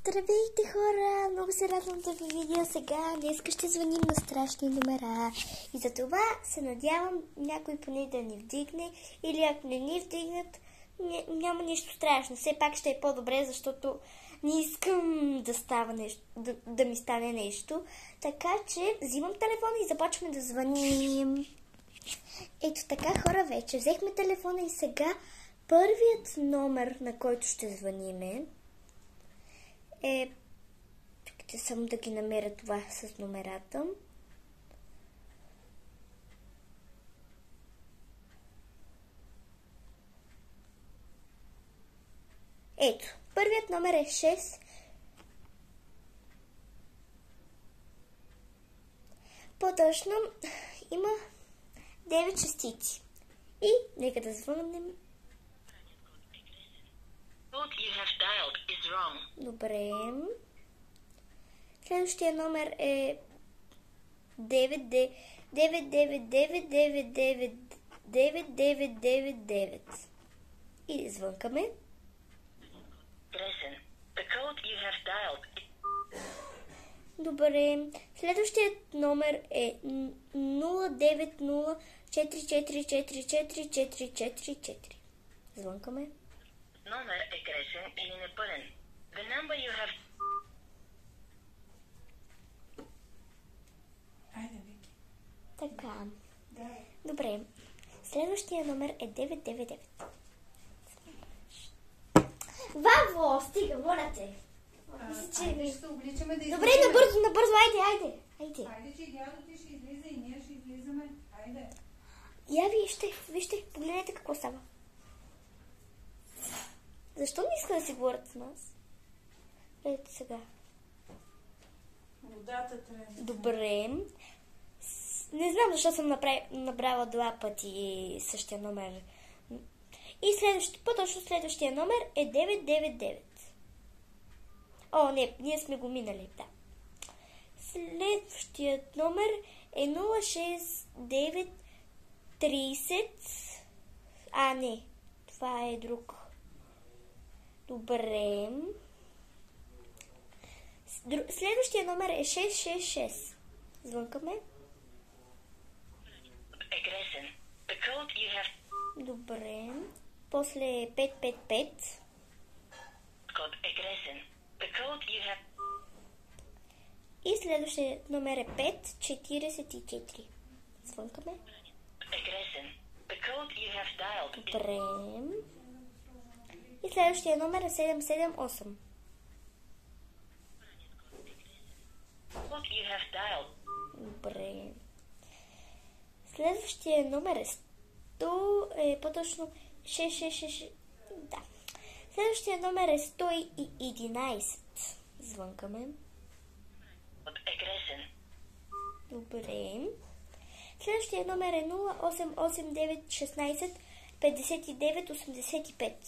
Здравейте, хора! Много се радвам да ви видя сега. Днеска ще звъним на страшни номера. И за това се надявам някой поне да ни вдигне. Или ако не ни вдигнат, няма нищо страшно. Все пак ще е по-добре, защото не искам да става нещо, да ми стане нещо. Така че взимам телефона и започваме да звъним. Ето така, хора, вече взехме телефона и сега първият номер, на който ще звъниме, чакайте само да ги намеря това с номерата. Ето, първият номер е 6. По-точно има 9 частици. И нека да звънем. Добре. Следващия номер е 999999999. И звънкаме. Добре. Следващият номер е 09044444444. Звънкаме. Номер е грешен или непълен. The number you have... Айде, Вики. Така. Да. Добре. Следващия номер е 999. Ваво! Стига, моля те! Айде, ще се обличаме да излизаме. Добре, набързо, айде. Айде, че дядо ти ще излиза и ние ще излизаме. Айде. Я вижте, погледнете какво става. Защо не иска да си говорят с нас? Ето сега. Водата трябва. Добре. Не знам защо съм набрала 2 пъти същия номер. И по-точно следващия номер е 999. О, не, ние сме го минали, да. Следващият номер е 06930. А, не. Това е друг. Добре. Следващия номер е 666. Звънкаме. Агресен. The code you have... Добре. После 555. Код агресен. The code you have... И следващия номер е 544. Звънкаме. Агресен. The code you have dialed... Добре. И следващия номер е 778. Code you have dialed... Добре. Следващия номер е 100... по-точно 666... Да. Следващия номер е 111. Звънкаме. Код агресен. Добре. Следващия номер е 088916 5985.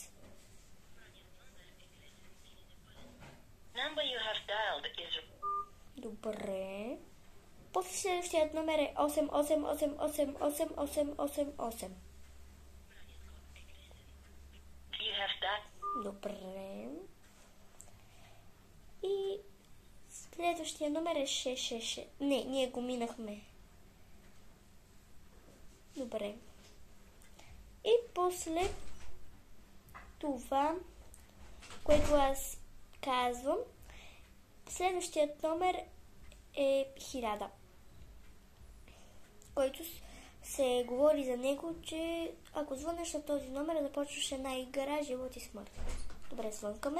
Number you have dialed is... Добре. После следващият номер е 88888888. You have dialed... Добре. И следващия номер е 666. Не, ние го минахме. Добре. И после това, което аз казвам, следващият номер е 1000, който се говори за него, че ако звънеш на този номер, започваш една игра живот и смърт. Добре, звънкаме.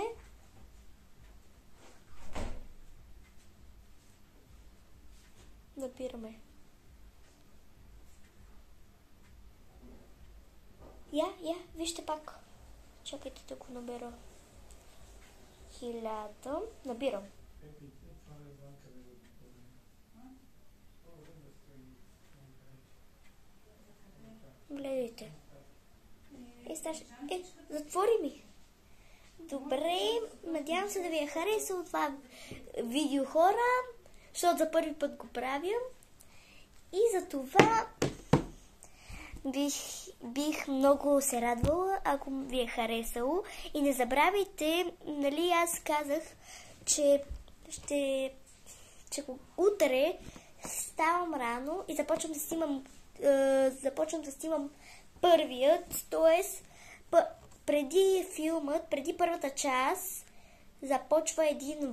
Набираме. Вижте пак. Чакайте да го набера. 1000. Набирам. Гледайте. Затвори ми. Добре, надявам се да ви е харесало това видео, хора, защото за първи път го правя. И за това бих много се радвала, ако ви е харесало. И не забравяйте, нали аз казах, че утре ставам рано и започвам да снимам първият, т.е. преди филмът, преди първата част, започва един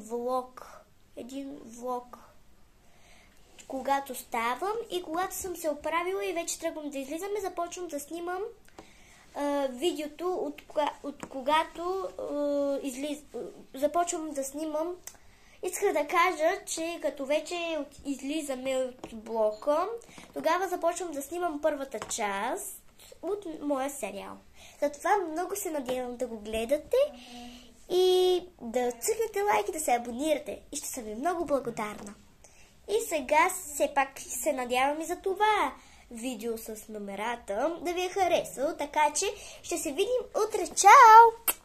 влог. Когато ставам и когато съм се оправила и вече тръгвам да излизаме, започвам да снимам видеото, от когато започвам да снимам. Исках да кажа, че като вече излизаме от блока, тогава започвам да снимам първата част от моя сериал. Затова много се надявам да го гледате и да цъкнете лайк и да се абонирате. И ще съм ви много благодарна. И сега все пак се надявам и за това видео с номерата да ви е харесало, така че ще се видим утре. Чао!